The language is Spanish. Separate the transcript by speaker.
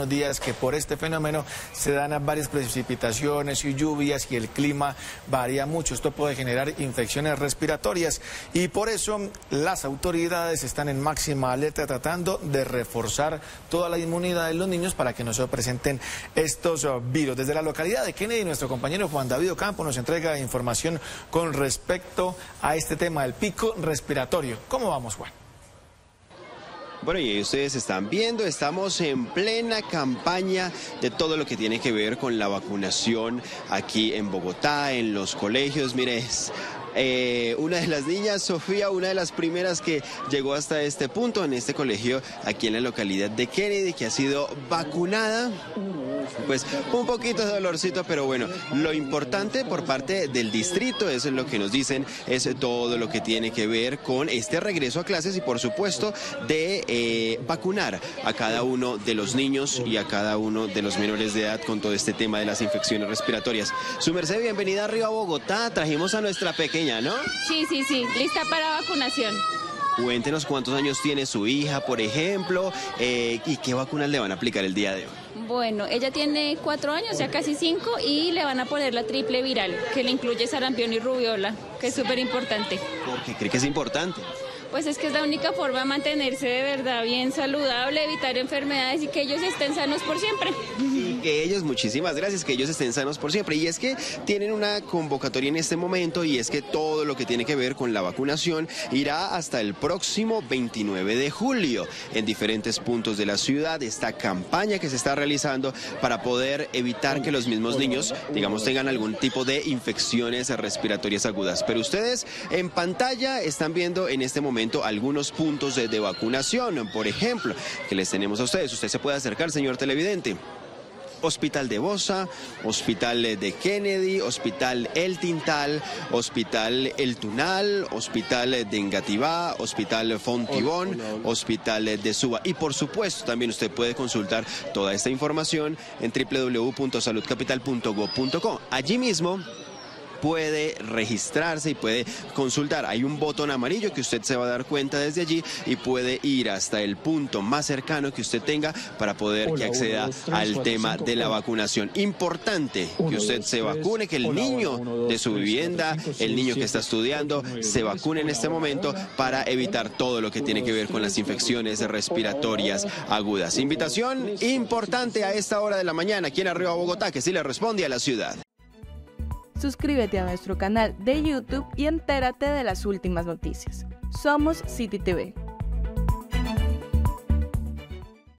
Speaker 1: días que por este fenómeno se dan varias precipitaciones y lluvias y el clima varía mucho. Esto puede generar infecciones respiratorias y por eso las autoridades están en máxima alerta tratando de reforzar toda la inmunidad de los niños para que no se presenten estos virus. Desde la localidad de Kennedy, nuestro compañero Juan David Ocampo nos entrega información con respecto a este tema del pico respiratorio. ¿Cómo vamos, Juan?
Speaker 2: Bueno, y ustedes están viendo, estamos en plena campaña de todo lo que tiene que ver con la vacunación aquí en Bogotá, en los colegios. Mire, una de las niñas, Sofía, una de las primeras que llegó hasta este punto, en este colegio, aquí en la localidad de Kennedy, que ha sido vacunada. Pues un poquito de dolorcito, pero bueno, lo importante por parte del distrito, eso es lo que nos dicen, es todo lo que tiene que ver con este regreso a clases y por supuesto de vacunar a cada uno de los niños y a cada uno de los menores de edad con todo este tema de las infecciones respiratorias. Su merced, bienvenida arriba a Bogotá, trajimos a nuestra pequeña, ¿no?
Speaker 3: Sí, lista para vacunación.
Speaker 2: Cuéntenos cuántos años tiene su hija, por ejemplo, y qué vacunas le van a aplicar el día de hoy.
Speaker 3: Bueno, ella tiene 4 años, ya casi 5, y le van a poner la triple viral, que le incluye sarampión y rubiola, que es súper importante.
Speaker 2: ¿Por qué cree que es importante?
Speaker 3: Pues es que es la única forma de mantenerse de verdad bien saludable, evitar enfermedades y que ellos estén sanos por siempre.
Speaker 2: Y que ellos, muchísimas gracias, que ellos estén sanos por siempre. Y es que tienen una convocatoria en este momento y es que todo lo que tiene que ver con la vacunación irá hasta el próximo 29 de julio en diferentes puntos de la ciudad. Esta campaña que se está realizando para poder evitar que los mismos niños, digamos, tengan algún tipo de infecciones respiratorias agudas. Pero ustedes en pantalla están viendo en este momento algunos puntos de vacunación, por ejemplo, que les tenemos a ustedes. Usted se puede acercar, señor televidente. Hospital de Bosa, Hospital de Kennedy, Hospital El Tintal, Hospital El Tunal, Hospital de Engativá, Hospital Fontibón, Hospital de Suba. Y por supuesto también usted puede consultar toda esta información en www.saludcapital.gov.co. Allí mismo puede registrarse y puede consultar. Hay un botón amarillo que usted se va a dar cuenta desde allí y puede ir hasta el punto más cercano que usted tenga para poder que acceda al tema de la vacunación. Importante que usted se vacune, que el niño de su vivienda, el niño que está estudiando, se vacune en este momento para evitar todo lo que tiene que ver con las infecciones respiratorias agudas. Invitación importante a esta hora de la mañana aquí en Arriba Bogotá, que sí le responde a la ciudad.
Speaker 4: Suscríbete a nuestro canal de YouTube y entérate de las últimas noticias. Somos City TV.